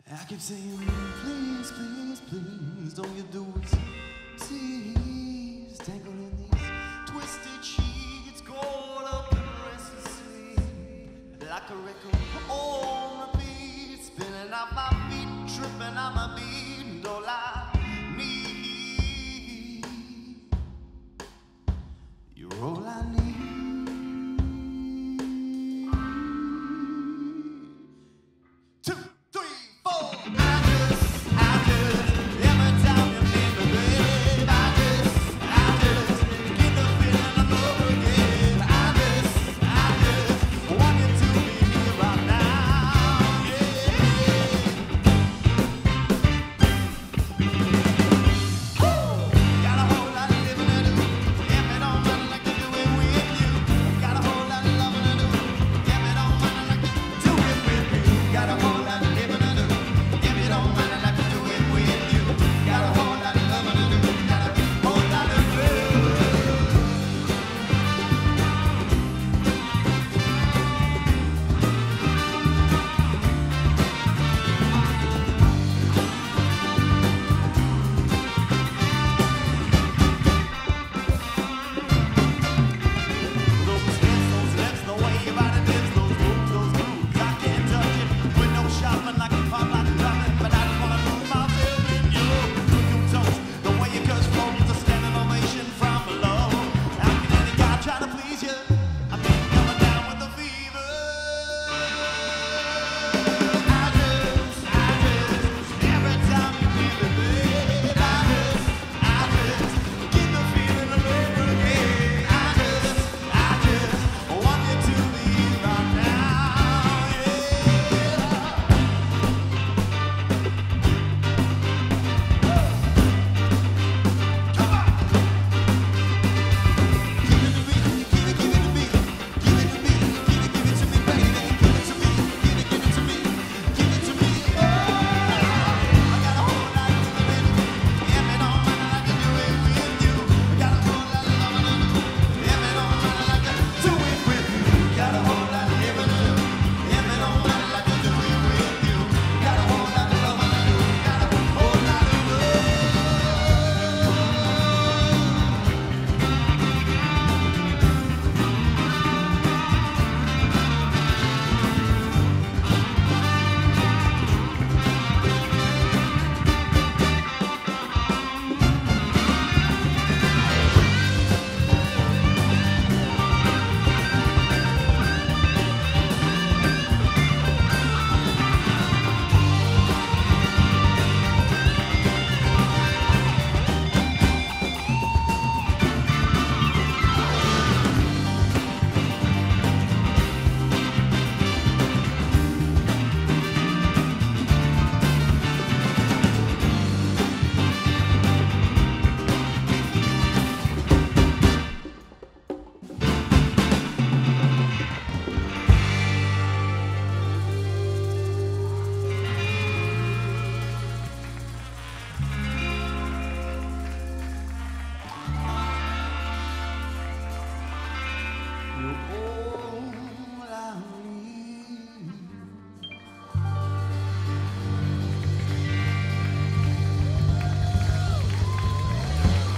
I keep saying, please, please, please, don't you do it. Please, tangled in these twisted sheets, caught up in restless sleep, like a record on repeat, spinning out my feet, tripping on my beat, and all I need, you're all I need.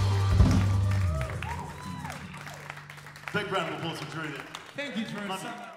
Big round of applause for Dru there. Thank you, Dru.